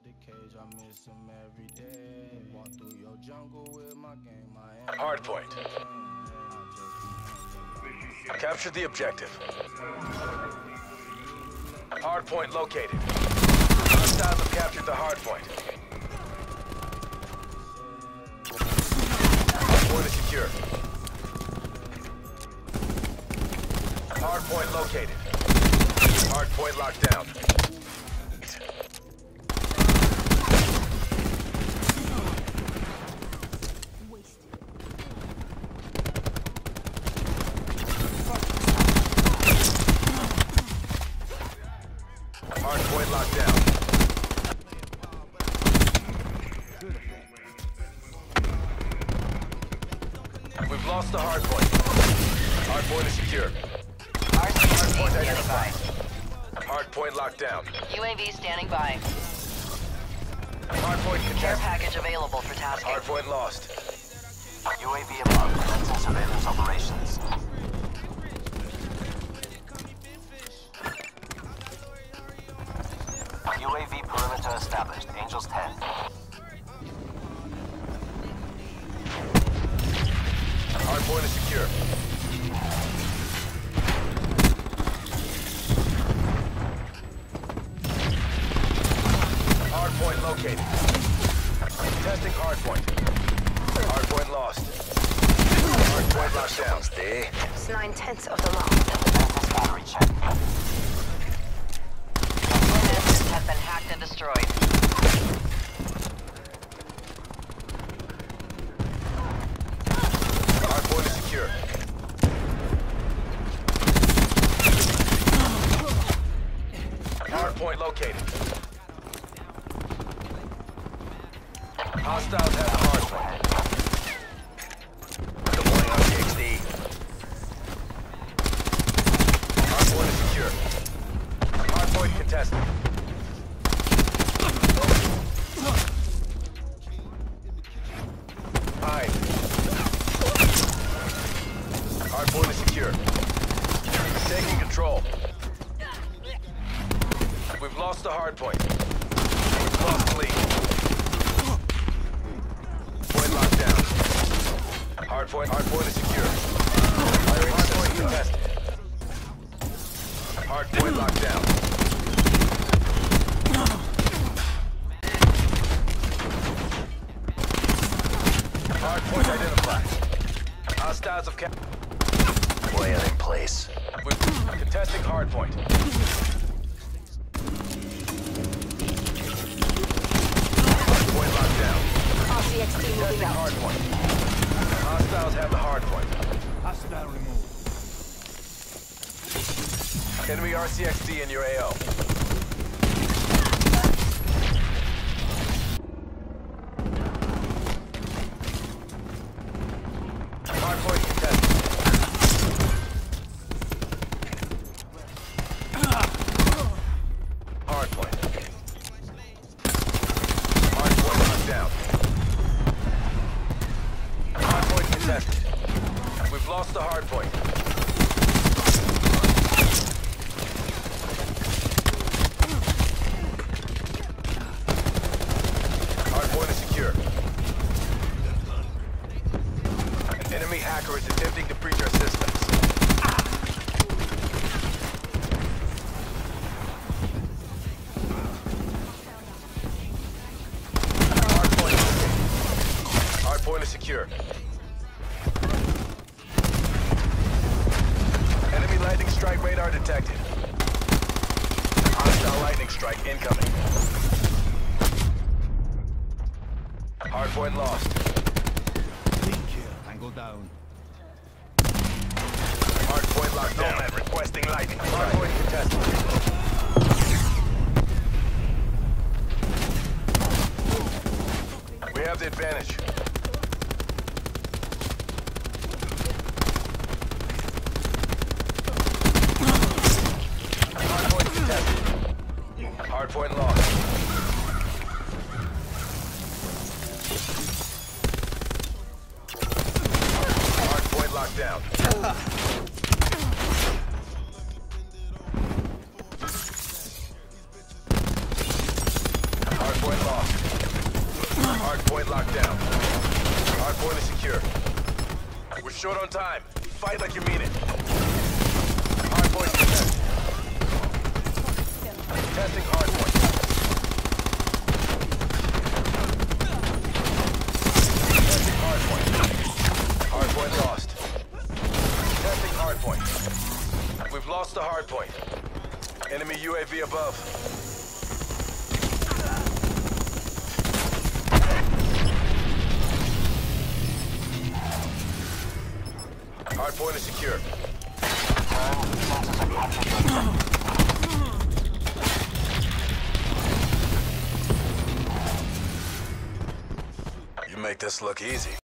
Hardpoint. Capture the objective. Hardpoint located. Hostiles have captured the hardpoint. Hardpoint is secure. Hardpoint located. Hardpoint locked down. Hardpoint locked down. We've lost the hardpoint. Hardpoint is secure. Hardpoint identified. Hardpoint locked down. UAV standing by. Hardpoint Care contested. package available for tasking. Hardpoint lost. UAV above. Commencing surveillance operations. UAV perimeter established. Angels 10. Hardpoint is secure. Hardpoint located. Testing hardpoint. Hardpoint lost. Hardpoint locked down. Stay. It's 9/10 of the law. Defense battery check. Defenses have been hacked and destroyed. Hardpoint is secure. Hardpoint located. Hostiles have the hardpoint. Deploying RCXD. Hardpoint is secure. Hardpoint contested. Hide. Hardpoint is secure. Taking control. We've lost the hardpoint. We've lost the lead. Point locked down. Hardpoint is secure. Hardpoint contested. Hardpoint locked down. Hardpoint identified. Hostiles have kept. Plan in place. We're contesting hardpoint. Hardpoint locked down. RCXD moving Contesting out. hardpoint. Hostiles have the hardpoint. Hostile removed. Enemy RCXD in your AO. Hardpoint contested. Hardpoint. Hardpoint locked down. Hardpoint contested. We've lost the hardpoint. Hardpoint is secure. An enemy hacker is attempting to breach our systems. Hardpoint located. Hardpoint is secure. Enemy lightning strike radar detected. Hostile lightning strike incoming. Hardpoint lost. Clean kill. Angle down. Hardpoint locked down. Nomad requesting lightning. Hardpoint contested. We have the advantage. Hardpoint contested. Hardpoint lost. Hardpoint locked down. Hardpoint lost. Hardpoint locked down. Hardpoint is secure. We're short on time. Fight like you mean it. Hardpoint contested. Testing hardpoint. Testing hardpoint. Hardpoint lost. Testing hardpoint. We've lost the hardpoint. Enemy UAV above. Hardpoint is secure. You make this look easy.